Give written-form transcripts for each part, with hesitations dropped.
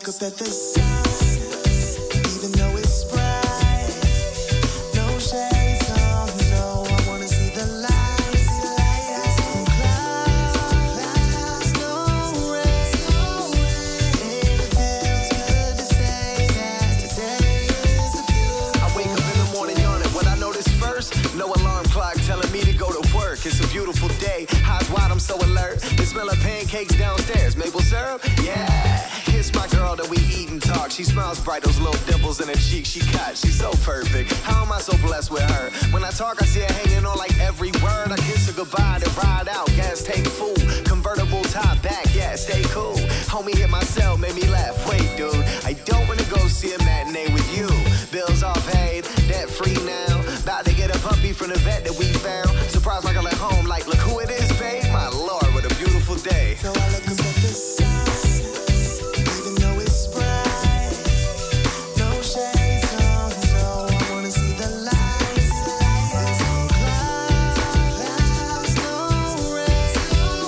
look up at the sun, even though it's bright, no shades on, no, I wanna see the lights, no clouds, no rain, and it feels good to say that today is a beautiful. I wake up in the morning yawning. What I notice first, no alarm clock telling me to go to work. It's a beautiful day, eyes wide, I'm so alert. The smell of pancakes downstairs, maple syrup, yeah. Kiss my girl that we eat and talk. She smiles bright, those little dimples in her cheeks she got. She's so perfect, how am I so blessed with her? When I talk, I see her hanging on like every word. I kiss her goodbye to ride out, gas tank full, convertible top back, yeah, stay cool. Homie hit my cell, made me laugh. Wait, dude, I don't wanna go see a matinee with you. Bills all paid, debt free now. About to get a puppy from the vet that we found. Surprise my girl at home, like, look who it is, babe. My lord, what a beautiful day. So I look up at the sun, even though it's bright, no shades on, no, I wanna see the lights, no clouds, no rain,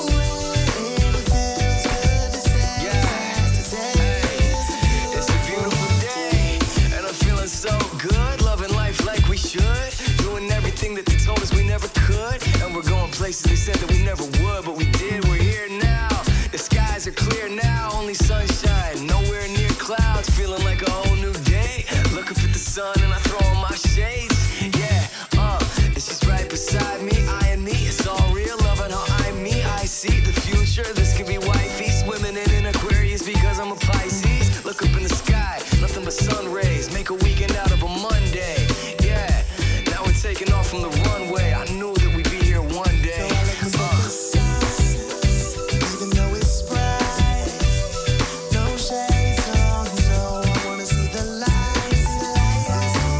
and it feels good to say that today is a beautiful. It's a beautiful day, and I'm feeling so good, loving life like we should, doing everything that they told us we never could, and we're going places they said that we never would, but we did. We're here now, the skies are clear now, only sunshine, nowhere near clouds, feeling like a whole new day. Look up at the sun and I throw on my shades, yeah, and she's right beside me, eyeing me, it's all real, loving how I see the future, this could be wifey, swimming in an Aquarius because I'm a Pisces. Look up in the sky, nothing but sun rays, make a weekend out of a Monday, yeah, now we're taking off from the runway, I knew that we'd be here one day. So I look up at the sun, even though it's bright, no shades on, no, I wanna see the lights, no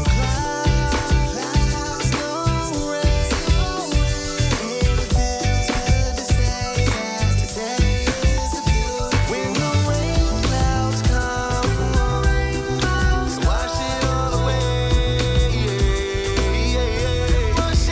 clouds, no rain, and it feels good to say that today is a beautiful. When the rain clouds come, wash it all away, wash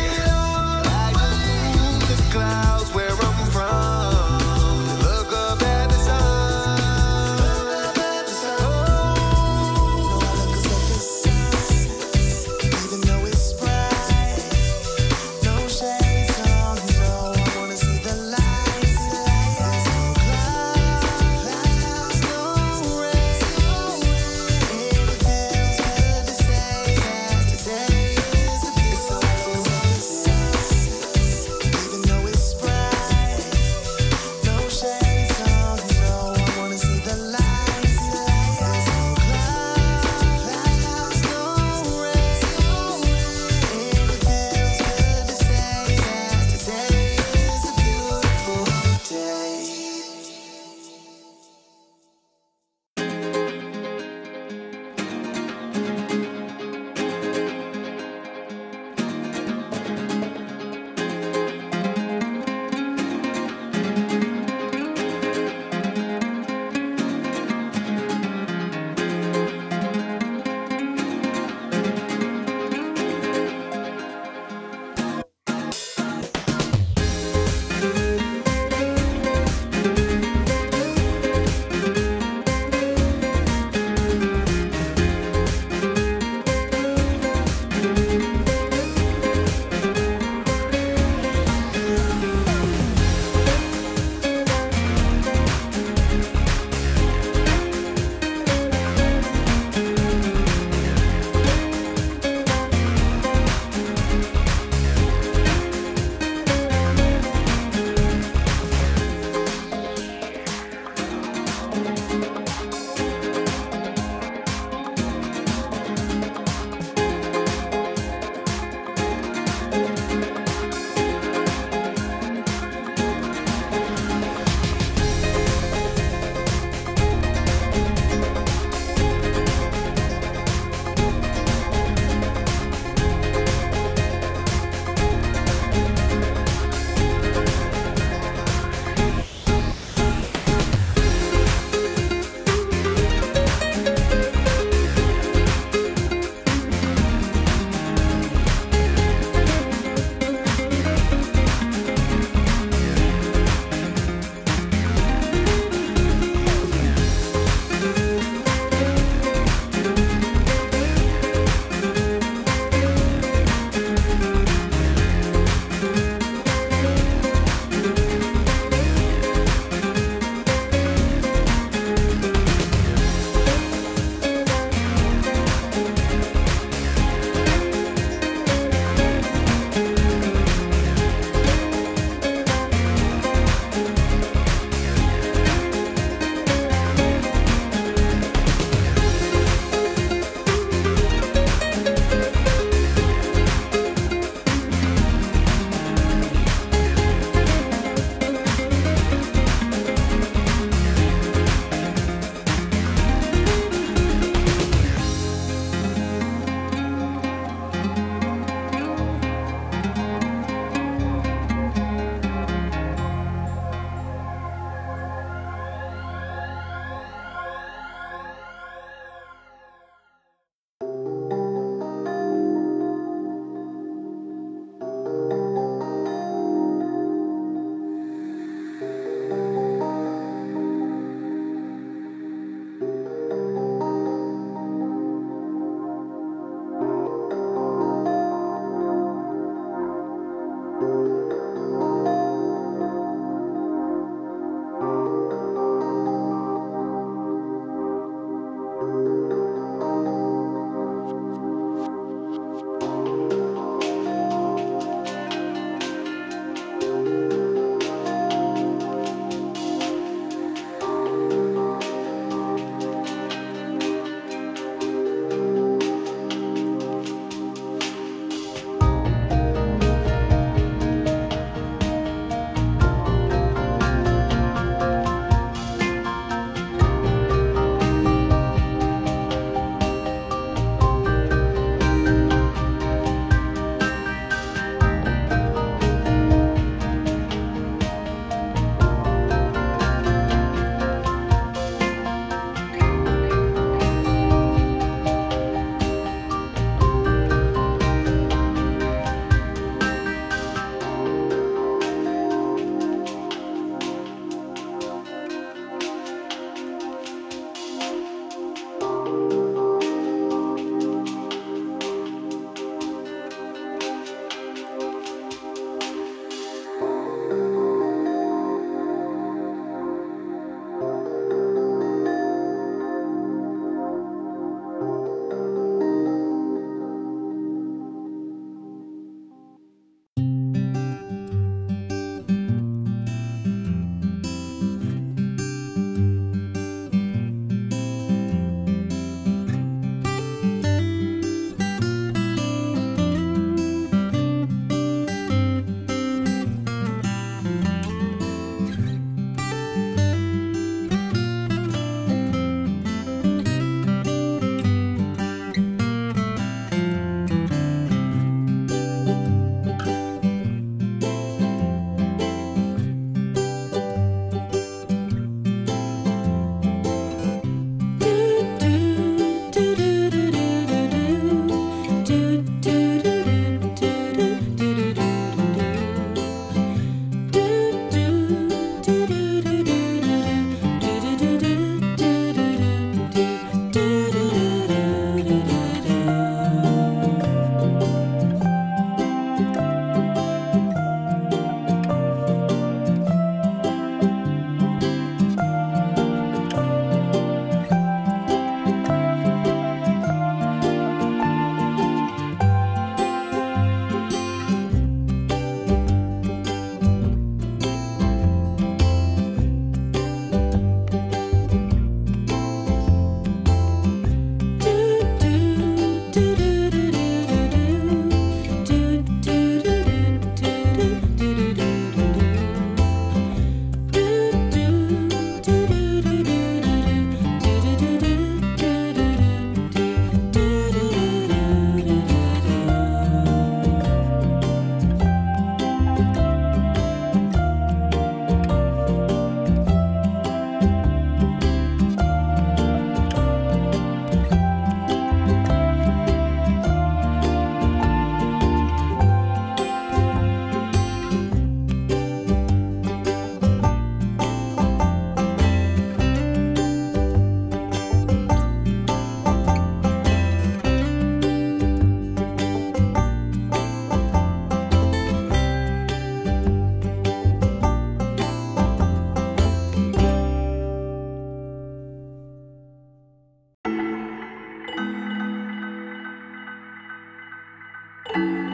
Thank